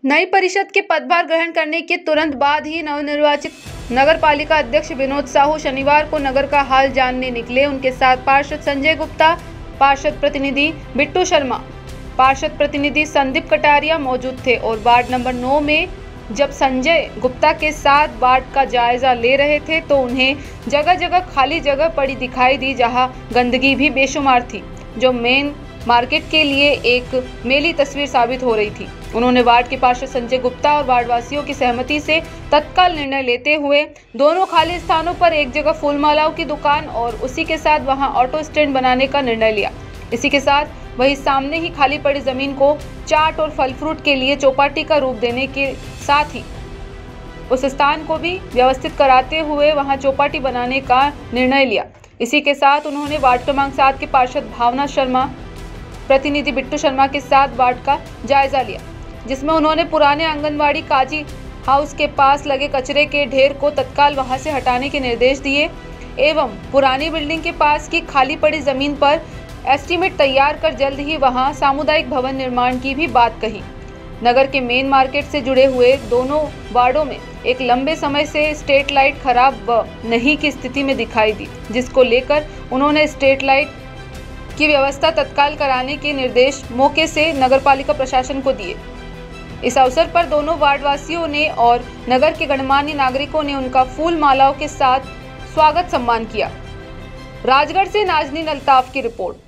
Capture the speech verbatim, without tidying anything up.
नई परिषद के पदभार ग्रहण करने के तुरंत बाद ही नवनिर्वाचित नगर पालिका अध्यक्ष विनोद साहू शनिवार को नगर का हाल जानने निकले। उनके साथ पार्षद संजय गुप्ता, पार्षद प्रतिनिधि बिट्टू शर्मा, पार्षद प्रतिनिधि संदीप कटारिया मौजूद थे और वार्ड नंबर नौ में जब संजय गुप्ता के साथ वार्ड का जायजा ले रहे थे तो उन्हें जगह जगह खाली जगह पड़ी दिखाई दी, जहां गंदगी भी बेशुमार थी, जो मेन मार्केट के लिए एक मेली तस्वीर साबित हो रही थी। उन्होंने वार्ड के पार्षद संजय गुप्ता और वार्डवासियों की सहमति से तत्काल निर्णय लेते हुए दोनों खाली स्थानों पर एक जगह फूलमालाओं की दुकान और उसी के साथ वहां ऑटो स्टैंड बनाने का निर्णय लिया। इसी के साथ वही सामने ही खाली पड़ी जमीन को चाट और फल फ्रूट के लिए चौपाटी का रूप देने के साथ ही उस स्थान को भी व्यवस्थित कराते हुए वहां चौपाटी बनाने का निर्णय लिया। इसी के साथ उन्होंने वार्ड क्रमांक सात के पार्षद भावना शर्मा, प्रतिनिधि बिट्टू शर्मा के साथ वार्ड का जायजा लिया, जिसमें उन्होंने पुराने आंगनवाड़ी काजी हाउस के पास लगे कचरे के ढेर को तत्काल वहां से हटाने के निर्देश दिए एवं पुरानी बिल्डिंग के पास की खाली पड़ी जमीन पर एस्टीमेट तैयार कर जल्द ही वहां सामुदायिक भवन निर्माण की भी बात कही। नगर के मेन मार्केट से जुड़े हुए दोनों वार्डों में एक लंबे समय से स्ट्रीट लाइट खराब व नहीं की स्थिति में दिखाई दी, जिसको लेकर उन्होंने स्ट्रीट लाइट की व्यवस्था तत्काल कराने के निर्देश मौके से नगरपालिका प्रशासन को दिए। इस अवसर पर दोनों वार्डवासियों ने और नगर के गणमान्य नागरिकों ने उनका फूल मालाओं के साथ स्वागत सम्मान किया। राजगढ़ से नाजनीन अल्ताफ की रिपोर्ट।